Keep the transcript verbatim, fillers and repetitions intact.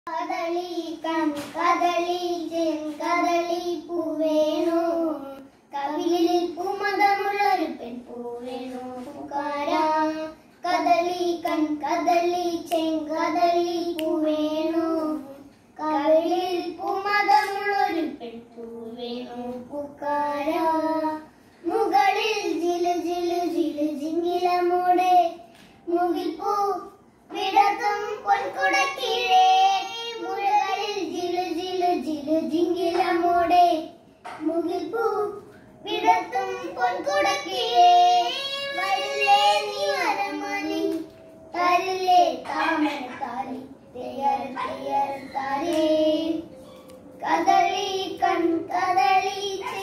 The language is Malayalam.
കദളി കൺ കദളി ചെൻ കദളി പൂവേണു കവിളിൽ പൂമതമുള്ളൊരു പെൺപൂവേണു പുകാരാം. കദളി കൺ കദളി ചെൻ കദളി പൂവേണു കവിളിൽ പൂമതമുള്ളൊരു പെൺപൂവേണു പുകാരാം. മുകളിൽ ജിലു ജിലു ജിലു ജിങ്കിലമോടെ മുകിൽ പൂ വിടത്തും പൊൻകുടക്കീഴേ. മുകളിൽ ജിലു ജിലു ജിലു ജിങ്കിലമോടെ മുകിൽ പൂ വിടത്തും പൊൻകുടക്കീഴേ. വരില്ലേ നീ വരമണി തരില്ലേ താമര താലി തെയ്യര തെയ്യര താലി. കദളി കൺ കദളി